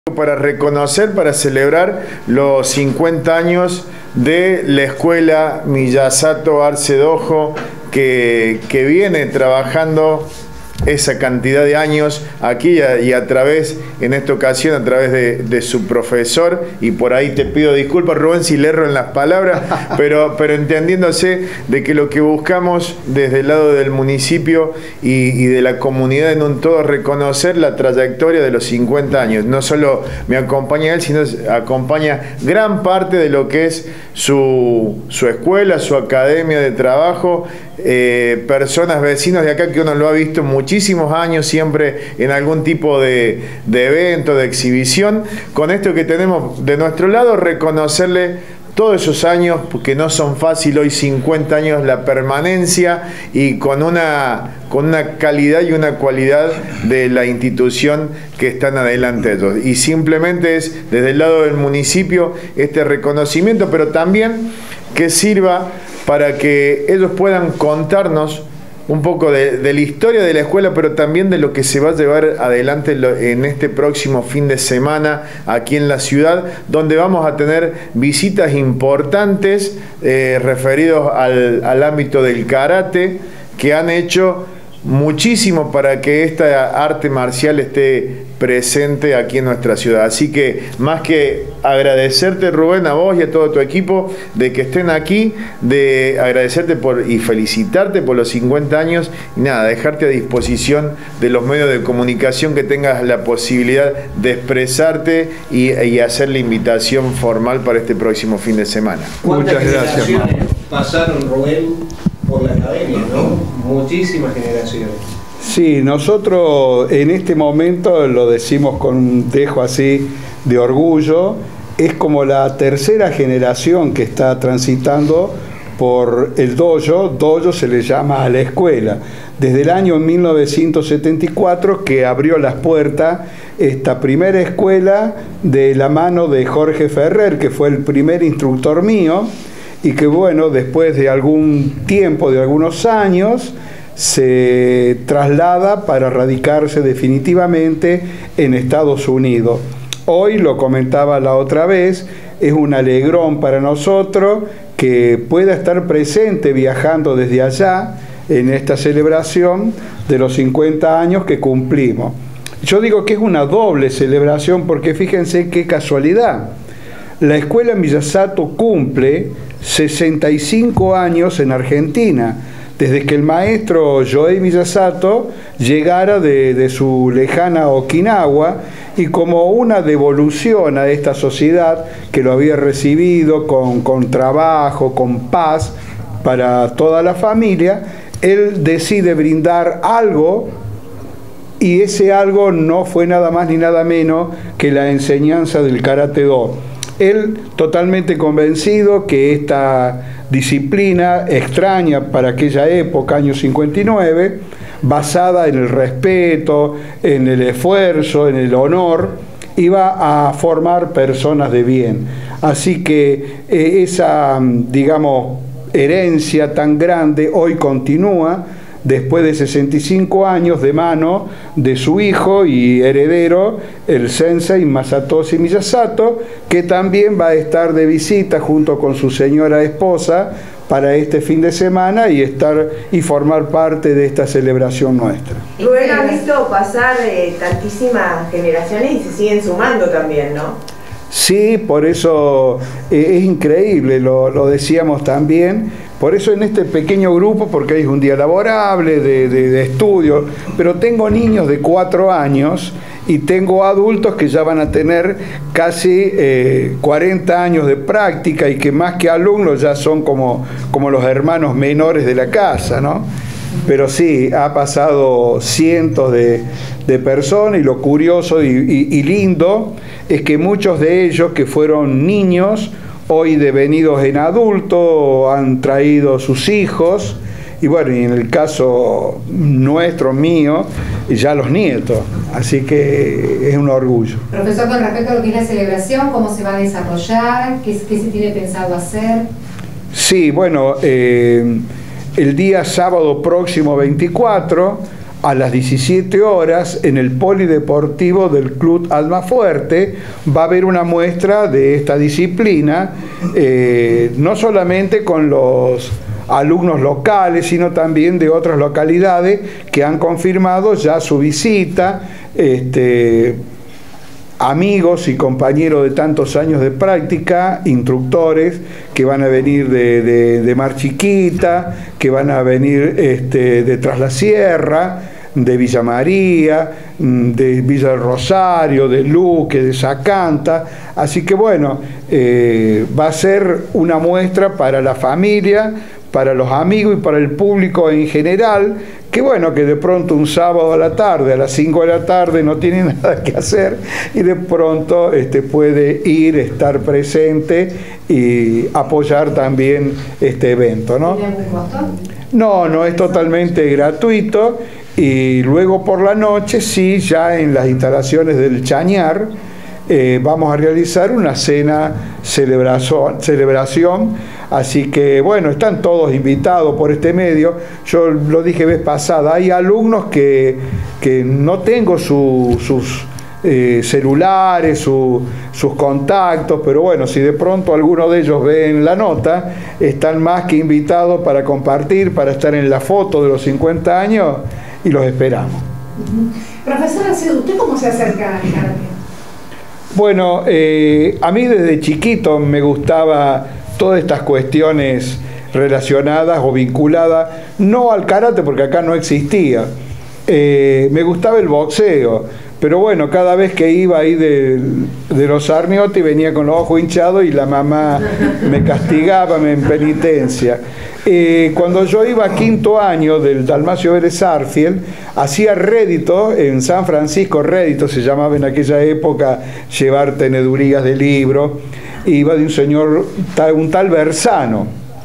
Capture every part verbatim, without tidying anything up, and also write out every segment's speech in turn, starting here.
Para reconocer, para celebrar los cincuenta años de la Escuela Miyasato Arce Dojo, que, que viene trabajando esa cantidad de años aquí y a, y a través, en esta ocasión, a través de, de su profesor, y por ahí te pido disculpas, Rubén, si le erro en las palabras, pero, pero entendiéndose de que lo que buscamos desde el lado del municipio y, y de la comunidad en un todo, reconocer la trayectoria de los cincuenta años. No solo me acompaña él, sino acompaña gran parte de lo que es su, su escuela, su academia de trabajo, eh, personas, vecinos de acá que uno lo ha visto muchísimos años, siempre en algún tipo de, de evento, de exhibición. Con esto que tenemos de nuestro lado, reconocerle todos esos años, porque no son fáciles, hoy cincuenta años, la permanencia y con una, con una calidad y una cualidad de la institución que están adelante ellos. Y simplemente es desde el lado del municipio este reconocimiento, pero también que sirva para que ellos puedan contarnos un poco de, de la historia de la escuela, pero también de lo que se va a llevar adelante en este próximo fin de semana aquí en la ciudad, donde vamos a tener visitas importantes eh, referidos al, al ámbito del karate, que han hecho muchísimo para que esta arte marcial esté presente aquí en nuestra ciudad. Así que más que agradecerte, Rubén, a vos y a todo tu equipo de que estén aquí, de agradecerte por y felicitarte por los cincuenta años, y nada, dejarte a disposición de los medios de comunicación, que tengas la posibilidad de expresarte y, y hacer la invitación formal para este próximo fin de semana. Muchas gracias. Pasaron, Rubén, por la academia, ¿no? Muchísimas generaciones. Sí, nosotros en este momento, lo decimos con un dejo así de orgullo, es como la tercera generación que está transitando por el dojo. Dojo se le llama a la escuela. Desde el año mil novecientos setenta y cuatro que abrió las puertas esta primera escuela de la mano de Jorge Ferrer, que fue el primer instructor mío, y que bueno, después de algún tiempo, de algunos años, se traslada para radicarse definitivamente en Estados Unidos. Hoy, lo comentaba la otra vez, es un alegrón para nosotros que pueda estar presente viajando desde allá en esta celebración de los cincuenta años que cumplimos. Yo digo que es una doble celebración porque fíjense qué casualidad. La Escuela Miyasato cumple sesenta y cinco años en Argentina, desde que el maestro Joei Miyasato llegara de, de su lejana Okinawa, y como una devolución a esta sociedad que lo había recibido con, con trabajo, con paz para toda la familia, él decide brindar algo, y ese algo no fue nada más ni nada menos que la enseñanza del Karate-Do. Él totalmente convencido que esta disciplina extraña para aquella época, año cincuenta y nueve, basada en el respeto, en el esfuerzo, en el honor, iba a formar personas de bien. Así que eh, esa, digamos, herencia tan grande hoy continúa después de sesenta y cinco años de mano de su hijo y heredero, el sensei Masatoshi Miyasato, que también va a estar de visita junto con su señora esposa para este fin de semana y estar y formar parte de esta celebración nuestra. Rubén, ha visto pasar eh, tantísimas generaciones y se siguen sumando también, ¿no? Sí, por eso eh, es increíble, lo, lo decíamos también. Por eso en este pequeño grupo, porque es un día laborable, de, de, de estudio, pero tengo niños de cuatro años y tengo adultos que ya van a tener casi eh, cuarenta años de práctica, y que más que alumnos ya son como, como los hermanos menores de la casa, ¿no? Pero sí, ha pasado cientos de, de personas, y lo curioso y, y, y lindo es que muchos de ellos que fueron niños, hoy devenidos en adultos, han traído sus hijos, y bueno, y en el caso nuestro, mío, ya los nietos, así que es un orgullo. Profesor, con respecto a lo que es la celebración, ¿cómo se va a desarrollar? ¿Qué, qué se tiene pensado hacer? Sí, bueno, eh, el día sábado próximo veinticuatro a las diecisiete horas en el polideportivo del Club Almafuerte va a haber una muestra de esta disciplina, eh, no solamente con los alumnos locales, sino también de otras localidades que han confirmado ya su visita, este, amigos y compañeros de tantos años de práctica, instructores que van a venir de, de, de Mar Chiquita, que van a venir este, de Tras la Sierra, de Villa María, de Villa del Rosario, de Luque, de Sacanta. Así que bueno, eh, va a ser una muestra para la familia, para los amigos y para el público en general, que bueno, que de pronto un sábado a la tarde, a las cinco de la tarde, no tiene nada que hacer y de pronto este, puede ir, estar presente y apoyar también este evento, ¿no? ¿Tiene algún costo? No, no, es totalmente gratuito, y luego por la noche sí, ya en las instalaciones del Chañar, eh, vamos a realizar una cena celebración, celebración, así que bueno, están todos invitados por este medio. Yo lo dije vez pasada, hay alumnos que, que no tengo su, sus eh, celulares, su, sus contactos, pero bueno, si de pronto alguno de ellos ven la nota, están más que invitados para compartir, para estar en la foto de los cincuenta años, y los esperamos. Uh-huh. Profesor Alcedo, ¿usted cómo se acerca al karate? Bueno, eh, a mí desde chiquito me gustaba todas estas cuestiones relacionadas o vinculadas, no al karate porque acá no existía, eh, me gustaba el boxeo, pero bueno, cada vez que iba ahí de, de los Arniotti venía con los ojos hinchados y la mamá me castigaba, me en penitencia. Eh, cuando yo iba a quinto año del Dalmacio Vélez Arfield, hacía rédito en San Francisco, rédito se llamaba en aquella época, llevar tenedurías de libro, iba de un señor, un tal Bersano,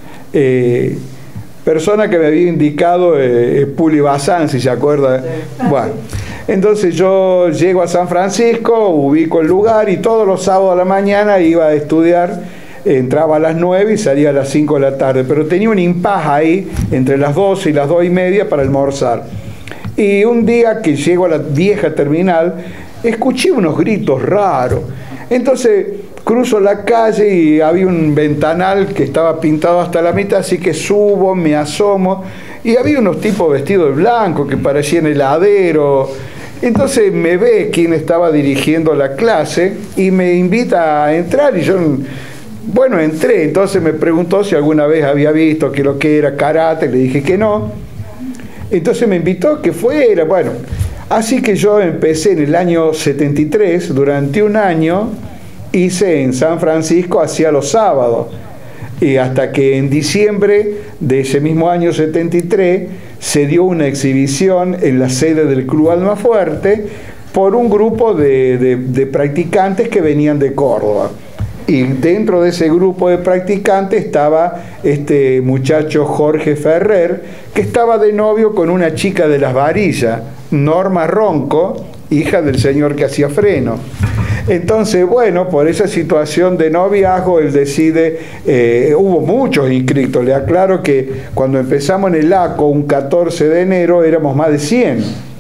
eh, persona que me había indicado eh, Puli Bazán, si se acuerda. Bueno, entonces yo llego a San Francisco, ubico el lugar y todos los sábados a la mañana iba a estudiar. Entraba a las nueve y salía a las cinco de la tarde, pero tenía un impas ahí entre las doce y las dos y media para almorzar. Y un día que llego a la vieja terminal, escuché unos gritos raros. Entonces cruzo la calle y había un ventanal que estaba pintado hasta la mitad, así que subo, me asomo, y había unos tipos vestidos de blanco que parecían heladeros. Entonces me ve quien estaba dirigiendo la clase y me invita a entrar, y yo... Bueno, entré, entonces me preguntó si alguna vez había visto que lo que era karate, le dije que no. Entonces me invitó a que fuera, bueno, así que yo empecé en el año setenta y tres, durante un año hice en San Francisco, hacía los sábados, y hasta que en diciembre de ese mismo año setenta y tres se dio una exhibición en la sede del Club Almafuerte por un grupo de, de, de practicantes que venían de Córdoba. Y dentro de ese grupo de practicantes estaba este muchacho Jorge Ferrer, que estaba de novio con una chica de Las Varillas, Norma Ronco, hija del señor que hacía freno. Entonces, bueno, por esa situación de noviazgo, él decide, eh, hubo muchos inscritos, le aclaro que cuando empezamos en el A C O, un catorce de enero, éramos más de cien.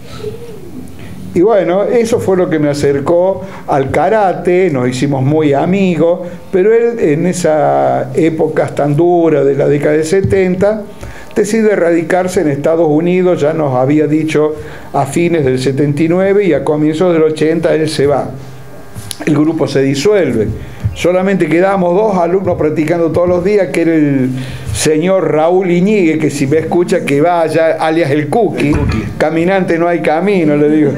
Y bueno, eso fue lo que me acercó al karate, nos hicimos muy amigos, pero él en esa época tan dura de la década de setenta, decide radicarse en Estados Unidos, ya nos había dicho a fines del setenta y nueve, y a comienzos del ochenta él se va. El grupo se disuelve. Solamente quedábamos dos alumnos practicando todos los días, que era el señor Raúl Iñigue, que si me escucha que vaya, alias el Cookie, el cookie. Caminante no hay camino, le digo.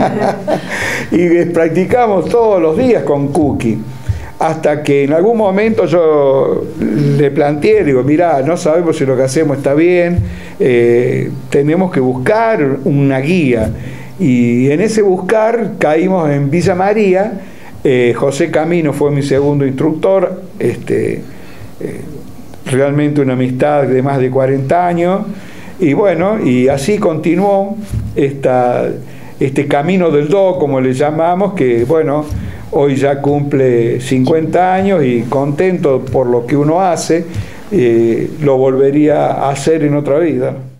Y practicamos todos los días con Cookie. Hasta que en algún momento yo le planteé, digo, mirá, no sabemos si lo que hacemos está bien, eh, tenemos que buscar una guía. Y en ese buscar caímos en Villa María. Eh, José Camino fue mi segundo instructor, este, eh, realmente una amistad de más de cuarenta años, y bueno, y así continuó esta, este camino del do, como le llamamos, que bueno, hoy ya cumple cincuenta años y contento por lo que uno hace, eh, lo volvería a hacer en otra vida.